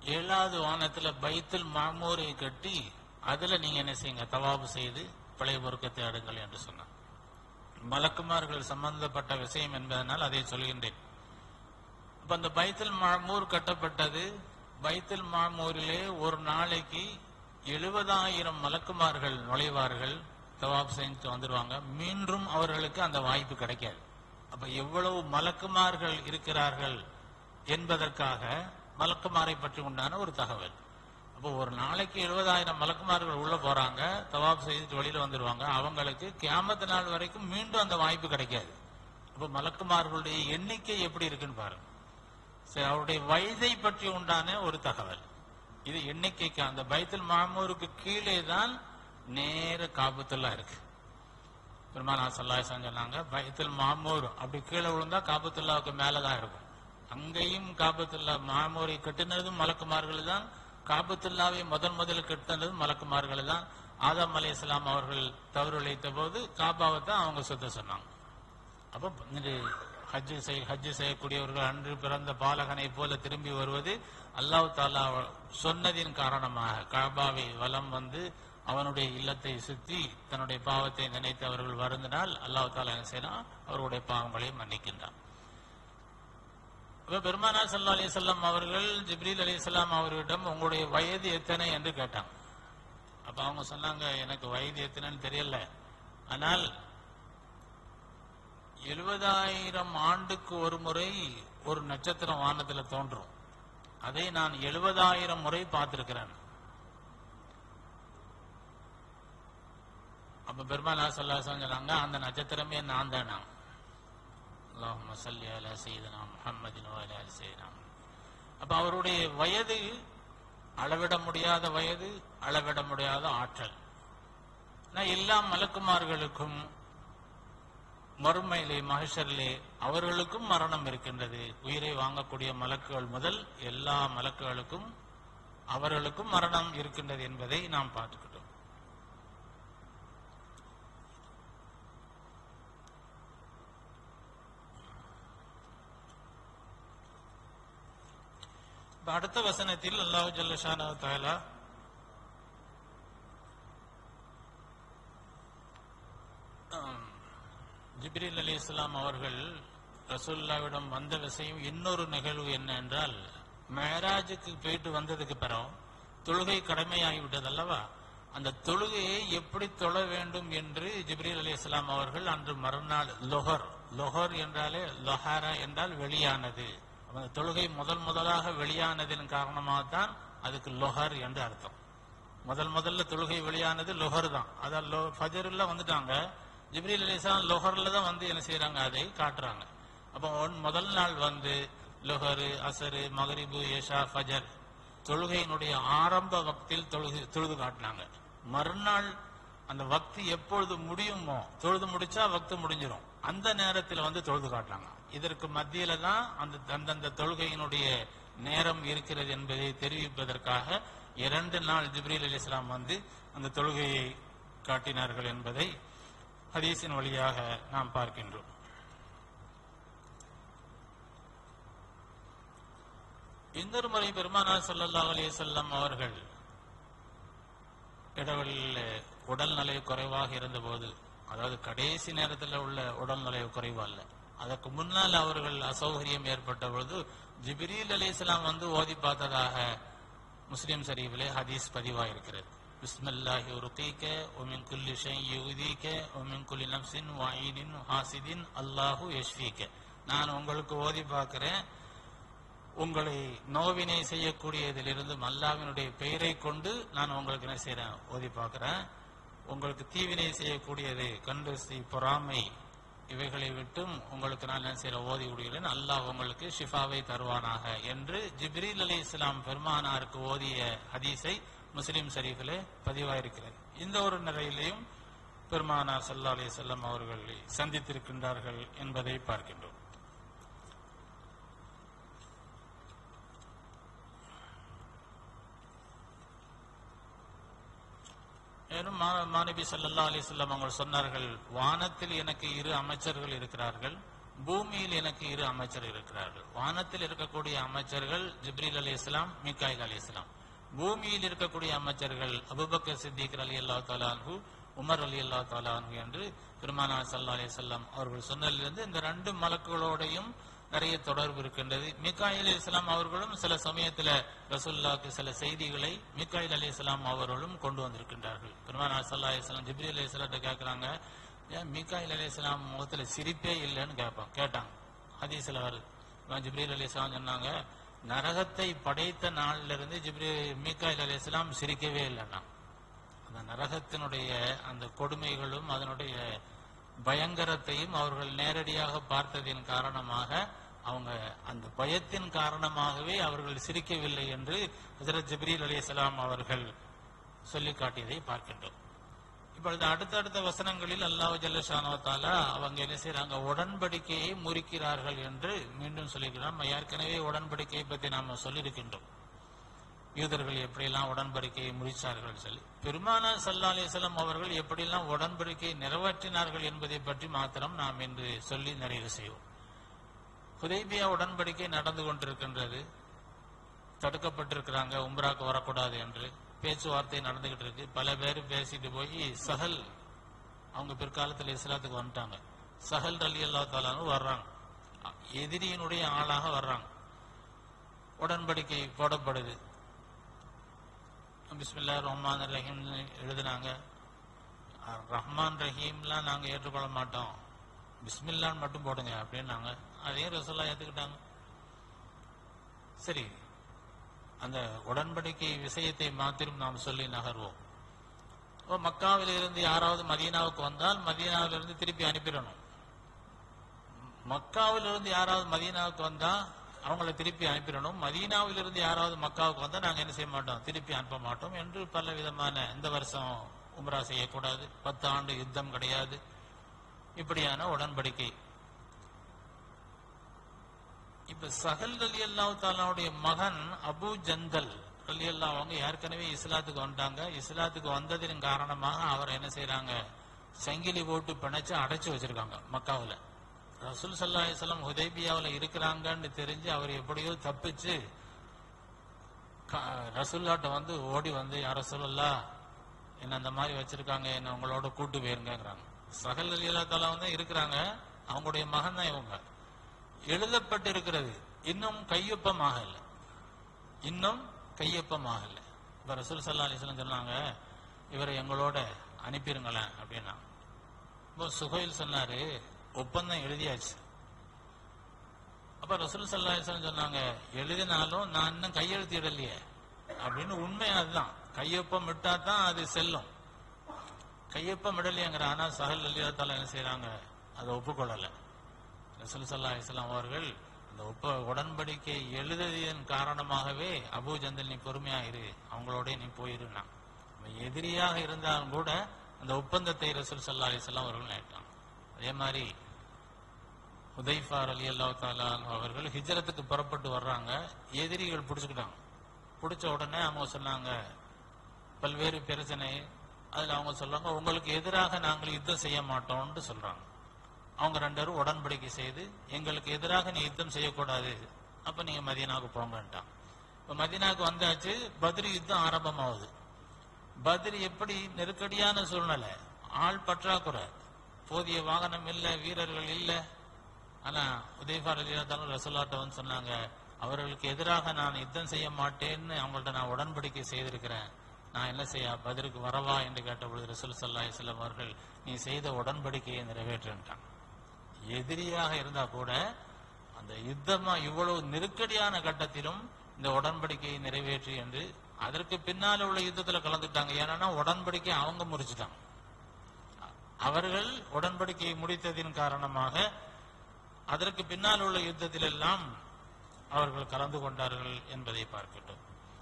7வது வானத்துல பைத்துல் மாமூரை கட்டி அதுல நீங்க என்ன செய்யுங்க, தவாபு செய்து பழைய பொருக்கத்தை அடுங்கள் என்று சொன்னார். மலக்குமார்கள் சம்பந்தப்பட்ட விஷயம் என்பதனால் அதை சொல்கின்றேன். அப்ப அந்த பைத்துல் மாமூர் கட்டப்பட்டது. பைத்துல் மாமூரிலே ஒரு நாளைக்கு 70,000 மலக்குமார்கள் நுழைவார்கள், தவாப் செஞ்சு வந்துருவாங்க. மீண்டும் அவர்களுக்கு அந்த வாய்ப்பு கிடைக்காது. அப்ப எவ்வளவு மலக்குமார்கள் இருக்கிறார்கள் என்பதற்காக மலக்குமாரை பற்றி உண்டான ஒரு தகவல். அப்போ ஒரு நாளைக்கு 70,000 மலக்குமார்கள் உள்ள போறாங்க, தவாப் செய்துட்டு வெளியில வந்துருவாங்க. அவங்களுக்கு கியாமத் நாள் வரைக்கும் மீண்டும் அந்த வாய்ப்பு கிடைக்காது. அப்ப மலக்குமார்களுடைய எண்ணிக்கை எப்படி இருக்குன்னு பாருங்க. சரி, அவருடைய வயதை பற்றி உண்டான ஒரு தகவல் இது. எண்ணிக்கைக்கு அந்த பைத்துல் மாமூருக்கு கீழே தான் நேர காபத்துல்லா இருக்கு. பெருமானா ஸல்லல்லாஹு அலைஹி வஸல்லம் சொன்னாங்க, பைத்துல் மாமூர் அப்படி கீழே விழுந்தா காபத்துல்லாவுக்கு மேலதான் இருக்கும். அங்கேயும் காபத்துல்லா மாமூரை கட்டினதும் மலக்குமார்கள் தான், காபத்துல்லாவை முதல் கட்டினதும் மலக்குமார்கள் தான். ஆதம் அலைஹிஸ்ஸலாம் அவர்கள் தவறு இழைத்த போது காபாவை தான் அவங்க சுத்த சொன்னாங்க. அப்போ ஹஜ்ஜு செய்யக்கூடியவர்கள் அன்று பிறந்த பாலகனை போல திரும்பி வருவது அல்லாஹ் தஆலா சொன்னதின் காரணமாக காபாவை வலம் வந்து அவனுடைய இல்லத்தை சுத்தி தன்னுடைய பாவத்தை நினைத்து அவர்கள் வருந்தினால் அல்லாஹ் தஆலா என்ன செய்யலாம், அவர்களுடைய பாவங்களை மன்னிக்கின்றான். பெருமானார் ஸல்லல்லாஹு அலைஹி வஸல்லம் அவர்கள் ஜிப்ரீல் அலைஹிஸ்ஸலாம் அவர்களிடம் உங்களுடைய வயது எத்தனை என்று கேட்டாங்க. அப்ப அவங்க சொன்னாங்க, எனக்கு வயது எத்தனைன்னு தெரியல, ஆனால் 70,000 ஆண்டுக்கு ஒரு முறை ஒரு நட்சத்திரம் வானத்துல தோன்றும், அதை நான் 70,000 முறை பார்த்திருக்கிறேன். அப்ப பெருமானார் ஸல்லல்லாஹு அலைஹி வஸல்லம் சொன்னாங்க, அந்த நட்சத்திரமே நான் தானா. அல்லாஹும்ம ஸல்லி அலா சய்யிதினா முஹம்மதின் வ அலா ஆலி சய்யிதினா. அப்ப அவருடைய வயது அளவிட முடியாத வயது, அளவிட முடியாத ஆற்றல். எல்லா மலக்குமார்களுக்கும் மறுமையிலே மஹ்ஷரிலே அவர்களுக்கும் மரணம் இருக்கின்றது. உயிரை வாங்கக்கூடிய மலக்குகள் முதல் எல்லா மலக்குகளுக்கும் அவர்களுக்கும் மரணம் இருக்கின்றது என்பதை நாம் பார்த்துக்கிட்டோம். அடுத்த வசனத்தில் அல்லாஹ் ஜல்ல ஷானஹு தஆலா ஜிப்ரீல் அலைஹிஸ்ஸலாம் அவர்கள் ரசூலுல்லாஹ்விடம் வந்த விஷயம் இன்னொரு நிகழ்வு என்ன என்றால், மெஹராஜுக்கு போயிட்டு வந்ததுக்கு பிறகு தொழுகை கடமையாகிவிட்டது அல்லவா, அந்த தொழுகையை எப்படி தொழ வேண்டும் என்று ஜிப்ரீல் அலைஹிஸ்ஸலாம் அவர்கள் அன்று மறுநாள் லொஹர் என்றாலே லொஹாரா என்றால் வெளியானது, அந்த தொழுகை முதலாக வெளியானதின் காரணமாகத்தான் அதுக்கு லொஹர் என்று அர்த்தம். முதல்ல தொழுகை வெளியானது லொஹர் தான். அதான் ஃபஜ்ர்ல வந்துட்டாங்க, ஜிப்ரீல் அலைஹிஸ்ஸலாம் லொஹர்ல தான் வந்து என்ன செய்யறாங்க, அதை காட்டுறாங்க. அப்போ முதல் நாள் வந்து லொஹரு, அசரு, மகரிபு, ஏஷா, ஃபஜர் தொழுகையினுடைய ஆரம்ப வக்தில் தொழுது காட்டினாங்க. மறுநாள் அந்த வக்தி எப்பொழுது முடியுமோ, தொழுது முடிச்சா வக்து முடிஞ்சிடும், அந்த நேரத்தில் வந்து தொழுது காட்டினாங்க. இதற்கு மத்தியில தான் அந்தந்த தொழுகையினுடைய நேரம் இருக்கிறது என்பதை தெரிவிப்பதற்காக 2 நாள் ஜிப்ரீல் அலைஹிஸ்ஸலாம் வந்து அந்த தொழுகையை காட்டினார்கள் என்பதை ஹதீஸின் வழியாக நாம் பார்க்கின்றோம். இன்னொரு முறை பெருமானார் ஸல்லல்லாஹு அலைஹி வஸல்லம் அவர்கள் இடவெளியில் உடல்நலை குறைவாக இருந்தபோது, அதாவது கடைசி நேரத்தில் உள்ள உடல்நலை குறைவா அல்ல, அதற்கு முன்னால் அவர்கள் அசௌகரியம் ஏற்பட்ட பொழுது ஜிப்ரீல் அலைஹிஸ்ஸலாம் வந்து ஓதி பார்த்ததாக முஸ்லிம் ஷரீஃபிலே ஹதீஸ் பதிவாயிருக்கிறது. பிஸ்மில்லாஹி ருகீக வ மின் குல்லி ஷைஇன் யுதீக வ மின் குல்லி நஃப்ஸின் வ ஐனின் ஹாசிதின் அல்லாஹு யஷ்ஃபீக. நான் உங்களுக்கு ஓதி பார்க்கிறேன், உங்களை நோவினை செய்யக்கூடியதிலிருந்து அல்லாஹ்வினுடைய பெயரை கொண்டு நான் உங்களுக்கு என்ன செய்யறேன், ஓதி பார்க்கிறேன். உங்களுக்கு தீவினை செய்யக்கூடியது கண்டுசி, பொறாமை இவைகளை விட்டும் உங்களுக்கு நான் என்ன செய்ய ஓதி விடுகிறேன், அல்லாஹ் உங்களுக்கு ஷிஃபாவை தருவானாக என்று ஜிப்ரீல் அலைஹிஸ்ஸலாம் பெருமானாருக்கு ஓதிய ஹதீஸை முஸ்லிம் ஷரீஃபிலே பதிவாயிருக்கிறது. இந்த ஒரு நிலையிலையும் பெருமானார் ஸல்லல்லாஹு அலைஹி வஸல்லம் அவர்களை சந்தித்திருக்கின்றார்கள் என்பதை பார்க்கின்றோம். மாநபி ஸல்லல்லாஹு அலைஹி வஸல்லம் அவங்க சொன்னார்கள், வானத்தில் எனக்கு 2 அமைச்சர்கள் இருக்கிறார்கள், பூமியில் எனக்கு 2 அமைச்சர் இருக்கிறார்கள். வானத்தில் இருக்கக்கூடிய அமைச்சர்கள் ஜிப்ரீல் அலைஹிஸ்ஸலாம், மீகாயில் அலைஹிஸ்ஸலாம். பூமியில் இருக்கக்கூடிய அமைச்சர்கள் அபூபக்கர் சித்திக் ரலியல்லாஹு தஆலா அன்ஹு, உமர் ரலியல்லாஹு தஆலா அன்ஹு என்று பெருமானார் ஸல்லல்லாஹு அலைஹி வஸல்லம் அவர்கள் சொன்னதிலிருந்து இந்த 2 மலக்குகளோடையும் நிறைய தொடர்பு இருக்கின்றது. மீகாயில் அலைஹிஸ்ஸலாம் அவர்களும் சில சமயத்தில் ரசூலுல்லாஹ்க்கு சில செய்திகளை மீகாயில் அலைஹிஸ்ஸலாம் அவர்களும் கொண்டு வந்திருக்கின்றார்கள். பெருமானார் ஸல்லல்லாஹு அலைஹி வஸல்லம் ஜிப்ரீல் அலைஹிஸ்ஸலாத்தை கேட்கிறாங்க, ஏன் மீகாயில் அலைஹிஸ்ஸலாம் முகத்துல சிரிப்பே இல்லைன்னு கேட்டாங்க. ஹதீஸ்ல வருது. ஜிப்ரீல் அலைஹிஸ்ஸலாம் சொன்னாங்க, நரகத்தை படைத்த நாளிலிருந்து மீகாயில் அலைஹிஸ்ஸலாம் சிரிக்கவே இல்லைன்னா அந்த நரகத்தினுடைய அந்த கொடுமைகளும் அதனுடைய பயங்கரத்தையும் அவர்கள் நேரடியாக பார்த்ததின் காரணமாக அவங்க அந்த பயத்தின் காரணமாகவே அவர்கள் சிரிக்கவில்லை என்று ஹஜ்ரத் ஜிப்ரீல் அலைஹிஸ்ஸலாம் அவர்கள் சொல்லி காட்டியதை பார்க்கின்றோம். இப்பொழுது அடுத்தடுத்த வசனங்களில் அல்லாஹ் ஜல்ல ஷானஹு வ தஆலா அவங்க என்ன செய்யறாங்க, உடன்படிக்கையை முறிக்கிறார்கள் என்று மீண்டும் சொல்லிக்கிறார். ஏற்கனவே உடன்படிக்கையை பற்றி நாம சொல்லியிருக்கின்றோம். யூதர்கள் எப்படியெல்லாம் உடன்படிக்கையை முறிச்சார்கள் சொல்லி, பெருமானார் ஸல்லல்லாஹு அலைஹி வஸல்லம் அவர்கள் எப்படியெல்லாம் உடன்படிக்கையை நிறைவேற்றினார்கள் என்பதை பற்றி மாத்திரம் நாம் இன்று சொல்லி நிறைவு செய்வோம். ஹுதைபியா உடன்படிக்கை நடந்து கொண்டிருக்கின்றது. தடுக்கப்பட்டிருக்கிறாங்க, உம்ராக்கு வரக்கூடாது என்று பேச்சுவார்த்தை நடந்துகிட்டு இருக்கு. பல பேர் பேசிட்டு போய் சஹல் அவங்க பிற்காலத்தில் இஸ்லாத்துக்கு வந்துட்டாங்க. சஹல் ரலியல்லாஹு தஆலா வர்றாங்க, எதிரியினுடைய ஆளாக வர்றாங்க. உடன்படிக்கை போடப்படுது. பிஸ்மில்லாஹிர் ரஹ்மானிர் ரஹீம் எழுதினாங்க. ரஹ்மான் ரஹீம்லாம் நாங்க ஏற்றுக்கொள்ள மாட்டோம், பிஸ்மில்லான்னு மட்டும் போடுங்க அப்படின்னாங்க. அதையும் ரசூலுல்லாஹ் ஏத்துக்கிட்டாங்க. சரி, அந்த உடன்படிக்கை விஷயத்தை மாத்திரம் நாம் சொல்லி நகர்வோம். மக்காவில் இருந்து யாராவது மதீனாவுக்கு வந்தால் மதீனாவிலிருந்து திருப்பி அனுப்பிடணும். மக்காவில் இருந்து யாராவது மதீனாவுக்கு வந்தா அவங்கள திருப்பி அனுப்பிடணும். மதீனாவில் இருந்து யாராவது மக்காவுக்கு வந்தா நாங்க என்ன செய்ய மாட்டோம், திருப்பி அனுப்ப மாட்டோம் என்று பல விதமான, இந்த வருஷம் உம்ரா செய்யக்கூடாது, 10 ஆண்டு யுத்தம் கிடையாது, இப்படியான உடன்படிக்கை. இப்ப சஹல் ரலியல்லாஹு தஆலாவுடைய மகன் அபூ ஜந்தல் ரலியல்லாஹு அவங்க ஏற்கனவே இஸ்லாத்துக்கு வந்துட்டாங்க. இஸ்லாத்துக்கு வந்ததின் காரணமாக அவர் என்ன செய்யறாங்க, சங்கிலி போட்டு பிணைச்சு அடைச்சு வச்சிருக்காங்க மக்காவுல. ரசூல் ஸல்லல்லாஹு அலைஹி வஸல்லம் ஹுதைபியாவுல இருக்கிறாங்கன்னு தெரிஞ்சு அவர் எப்படியோ தப்பிச்சு ரசூலுல்லாஹ்ட்ட வந்து ஓடி வந்து, யா ரசூலல்லாஹ் என்ன அந்த மாதிரி வச்சிருக்காங்க, என்ன உங்களோட கூட்டு போயிருங்கிறாங்க. சஹல் ரலியல்லாஹு தஆலா வந்து இருக்கிறாங்க, அவங்களுடைய மகன் தான் இவங்க. எழுதப்பட்டு இருக்கிறது, இன்னும் கையொப்பமாகல, இன்னும் கையொப்பமாகல. இப்ப ரசூல் ஸல்லல்லாஹு அலைஹி வஸல்லம் சொன்னாங்க, இவரை எங்களோட அனுப்பிருங்களேன் அப்படின்னா. இப்போ சுஹைல் சொன்னாரு, ஒப்பந்தம் எழுதியாச்சு. அப்ப ரசூல் ஸல்லல்லாஹு அலைஹி வஸல்லம் சொன்னாங்க, எழுதினாலும் நான் இன்னும் கையெழுத்திடலையே அப்படின்னு. உண்மை அதுதான், கையொப்பம் விட்டா தான் அது செல்லும். கையொப்பம் விடலையேங்கிற. ஆனா சஹல் ரலியல்லாஹு தஆலா என்ன செய்யறாங்க, அதை ஒப்புக்கொள்ளல. ரசூல் ஸல்லல்லாஹு அலைஹி வஸல்லம் அவர்கள் அந்த உடன்படிக்கை எழுதியதன் காரணமாகவே அபூ ஜந்தல், நீ பொறுமையா இரு, அவங்களோட நீ போயிருந்தா. எதிரியாக இருந்தாலும் கூட அந்த ஒப்பந்தத்தை ரசூல் ஸல்லல்லாஹு அலைஹி வஸல்லம் அவர்கள் நேட்டாங்க. அதே மாதிரி ஹுதைஃபா ரலியல்லாஹு தஆலா அவர்கள் ஹிஜ்ரத்துக்கு புறப்பட்டு வர்றாங்க. எதிரிகள் பிடிச்சுக்கிட்டாங்க. பிடிச்ச உடனே அவங்க சொன்னாங்க, பல்வேறு பிரச்சனை. அதுல அவங்க சொல்றாங்க, உங்களுக்கு எதிராக நாங்கள் யுத்தம் செய்ய மாட்டோம்னு சொல்றாங்க. அவங்க 2 பேரும் உடன்படிக்கை செய்து, எங்களுக்கு எதிராக நீ யுத்தம் செய்யக்கூடாது, அப்ப நீங்க மதீனாவுக்கு போங்கன்ட்டான். இப்ப மதீனாவுக்கு வந்தாச்சு. பத்ர் யுத்தம் ஆரம்பமாகுது. பத்ர் எப்படி நெருக்கடியான சூழ்நிலை, ஆள் பற்றாக்குறை, போதிய வாகனம் இல்ல, வீரர்கள் இல்ல. ஆனா ஹுதைஃபா ரலியல்லாஹு தஆலா ரசூலுல்லாஹ்ட்ட வந்து சொன்னாங்க, அவர்களுக்கு எதிராக நான் யுத்தம் செய்ய மாட்டேன்னு அவங்கள்ட்ட நான் உடன்படிக்கை செய்திருக்கிறேன், நான் என்ன செய்ய, பத்ருக்கு வரவா என்று கேட்டபொழுது ரசூல் ஸல்லல்லாஹு அலைஹி வஸல்லம் அவர்கள், நீ செய்த உடன்படிக்கையை நிறைவேற்றுட்டான். எதிரியாக இருந்தா கூட அந்த யுத்தமா இவ்வளவு நெருக்கடியான கட்டத்திலும் இந்த உடன்படிக்கையை நிறைவேற்றி என்று அதற்கு பின்னால உள்ள யுத்தத்துல கலந்துட்டாங்க. ஏன்னா உடன்படிக்கை அவங்க முறிச்சுட்டாங்க. அவர்கள் உடன்படிக்கையை முடித்ததின் காரணமாக அதற்கு பின்னால் உள்ள யுத்தத்தில் எல்லாம் அவர்கள் கலந்து கொண்டார்கள் என்பதை பார்க்கட்டும்.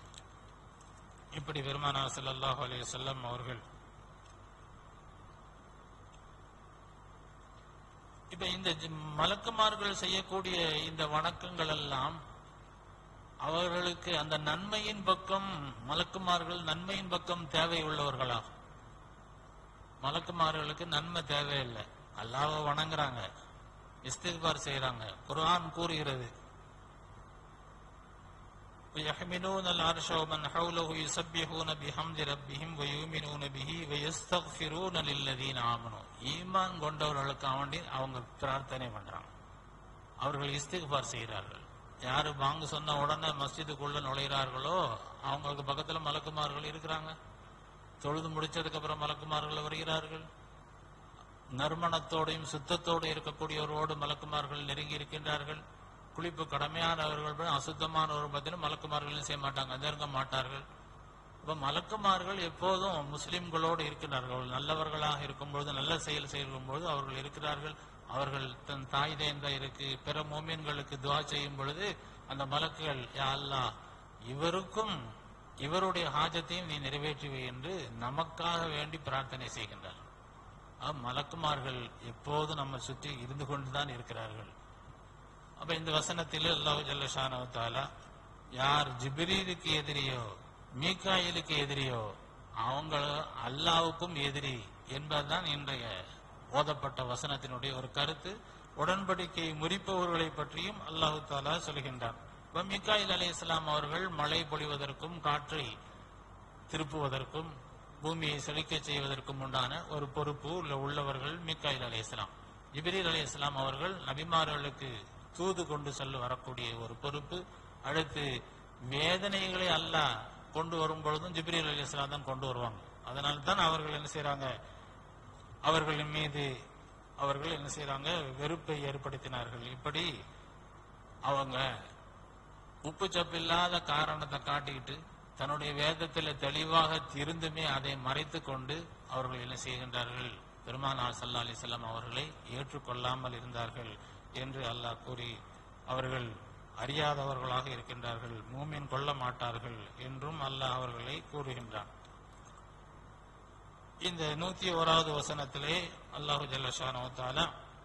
இப்படி பெருமானார் ஸல்லல்லாஹு அலைஹி வஸல்லம் அவர்கள் இப்ப இந்த மலக்குமார்கள் செய்யக்கூடிய இந்த வணக்கங்கள் எல்லாம் அவர்களுக்கு அந்த நன்மையின் பக்கம், மலக்குமார்கள் நன்மையின் பக்கம் தேவை உள்ளவர்களாகும். மலக்குமார்களுக்கு நன்மை தேவையில்லை, அல்லாஹ்வை வணங்குறாங்க, இஸ்திக்பார் செய்யறாங்க. குர்ஆன் கூறுகிறது, وَيَحْمِلُونَ الْعَرْشَ وَمَنْ حَوْلَهُ يُسَبِّحُونَ بِحَمْدِ رَبِّهِمْ وَيُؤْمِنُونَ بِهِ وَيَسْتَغْفِرُونَ لِلَّذِينَ آمَنُوا. ஈமான் கொண்டவர்களுக்கு வேண்டி அவங்க பிரார்த்தனை பண்றாங்க, அவர்கள் இஸ்திக்பார் செய்கிறார்கள். யாரு பாங்கு சொன்ன உடனே மஸ்ஜிதுக்குள்ள நுழைகிறார்களோ அவங்களுக்கு பக்கத்துல மலக்குமார்கள் இருக்கிறாங்க. தொழுது முடிச்சதுக்கு அப்புறம் மலக்குமார்கள் வருகிறார்கள். நறுமணத்தோடையும் சுத்தத்தோடு இருக்கக்கூடியவரோடு மலக்குமார்கள் நெருங்கி இருக்கின்றார்கள். குளிப்பு கடமையானவர்கள் அசுத்தமானவர்கள் பத்திலும் மலக்குமார்கள் செய்ய மாட்டாங்க, நெருங்க மாட்டார்கள். இப்ப மலக்குமார்கள் எப்போதும் முஸ்லிம்களோடு இருக்கிறார்கள். நல்லவர்களாக இருக்கும்பொழுது, நல்ல செயல் செய்யும் பொழுது அவர்கள் இருக்கிறார்கள். அவர்கள் தன் தாய் தந்தையருக்கு பிற மோமின்களுக்கு துஆ செய்யும் பொழுது அந்த மலக்குகள், யா அல்லாஹ், இவருக்கும் இவருடைய ஹாஜத்தையும் நீ நிறைவேற்றுவே என்று நமக்காக வேண்டி பிரார்த்தனை செய்கின்றார். மலக்குமார்கள் எப்போது நம்ம சுற்றி இருந்து கொண்டுதான் இருக்கிறார்கள். அப்ப இந்த வசனத்தில் அல்லாஹ் ஜல்ல ஷானஹு வ தஆலா யார் ஜிப்ரீலுக்கு எதிரியோ மீகாயிலுக்கு எதிரியோ அவங்க அல்லாஹ்வுக்கும் எதிரி என்பதுதான் இன்றைய ஓதப்பட்ட வசனத்தினுடைய ஒரு கருத்து. உடன்படிக்கை முறிப்பவர்களை பற்றியும் அல்லாஹு தஆலா சொல்கின்றான். மீகாயில் அலைஹிஸ்ஸலாம் அவர்கள் மழை பொழிவதற்கும் காற்றை திருப்புவதற்கும் பூமியை செழிக்க செய்வதற்கும் உண்டான ஒரு பொறுப்பு உள்ளவர்கள் மீகாயில் அலைஹிஸ்ஸலாம். ஜிப்ரீல் அலைஹிஸ்ஸலாம் அவர்கள் நபிமார்களுக்கு தூது கொண்டு செல்ல வரக்கூடிய ஒரு பொறுப்பு. அடுத்து வேதனைகளை அல்லாஹ் கொண்டு வரும் பொழுதும் ஜிப்ரீல் அலைஹிஸ்ஸலாம் தான் கொண்டு வருவாங்க. அதனால தான் அவர்கள் என்ன செய்யறாங்க, அவர்களின் மீது அவர்கள் என்ன செய்யறாங்க, வெறுப்பை ஏற்படுத்தினார்கள். இப்படி அவங்க உப்பு சப்பில்லாத காரணத்தை காட்டிக்கிட்டு தன்னுடைய வேதத்தில் தெளிவாக இருந்துமே அதை மறைத்து கொண்டு அவர்கள் என்ன செய்கின்றார்கள், பெருமானார் ஸல்லல்லாஹு அலைஹி வஸல்லம் அவர்களை ஏற்றுக்கொள்ளாமல் இருந்தார்கள் என்று அல்லாஹ் கூறி அவர்கள் அறியாதவர்களாக இருக்கின்றார்கள், மூமின் கொள்ள மாட்டார்கள் என்றும் அல்லாஹ் அவர்களை கூறுகின்றான். இந்த 101வது வசனத்திலே அல்லாஹு ஜல்ல ஷானஹு வ தஆலா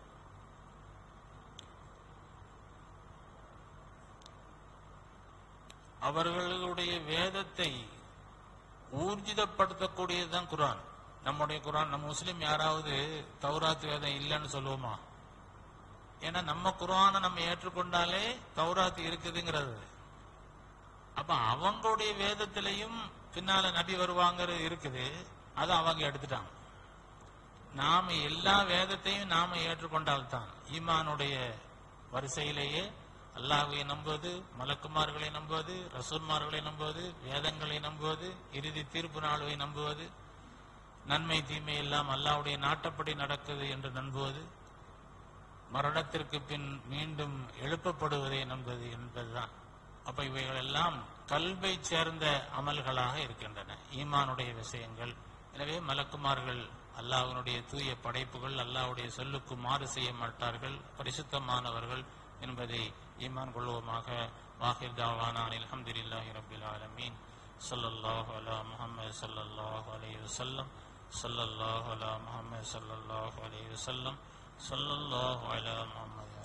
அவர்களுடைய வேதத்தை ஊர்ஜிதப்படுத்தக்கூடியதுதான் குர்ஆன். நம்முடைய குர்ஆன், நம்ம முஸ்லிம் யாராவது தௌராத் வேதம் இல்லைன்னு சொல்லுவோமா? ஏன்னா நம்ம குர்ஆனை நம்ம ஏற்றுக்கொண்டாலே தௌராத் இருக்குதுங்கிறது. அப்ப அவங்களுடைய வேதத்திலையும் பின்னால நபி வருவாங்கிறது இருக்குது, அதை அவங்க எடுத்துட்டாங்க. நாம எல்லா வேதத்தையும் நாம ஏற்றுக்கொண்டால்தான் ஈமானுடைய வரிசையிலேயே அல்லாஹ்வை நம்புவது, மலக்குமார்களை நம்புவது, ரசூல்மார்களை நம்புவது, வேதங்களை நம்புவது, இறுதி தீர்ப்பு நாளை நம்புவது, நன்மை தீமை எல்லாம் அல்லாஹ்வுடைய நாட்டப்படி நடக்குது என்று நம்புவது, மரணத்திற்கு பின் மீண்டும் எழுப்பப்படுவதை நம்புவது என்பதுதான். அப்ப இவைகள் எல்லாம் கல்வை சேர்ந்த அமல்களாக இருக்கின்றன, ஈமானுடைய விஷயங்கள். எனவே மலக்குமார்கள் அல்லாஹ்வுடைய தூய படைப்புகள், அல்லாஹ்வுடைய சொல்லுக்கு மாறு செய்ய மாட்டார்கள், பரிசுத்தமானவர்கள் என்பதை ஈமான் கொள்வோமாக. வாஹிர் தாவானா அல்ஹம்துலில்லாஹி ரப்பில் ஆலமீன். ஸல்லல்லாஹு அலா முஹம்மது ஸல்லல்லாஹு அலைஹி வஸல்லம். ஸல்லல்லாஹு அலா முஹம்மது ஸல்லல்லாஹு அலைஹி வஸல்லம். ஸல்லல்லாஹு அலா முஹம்மது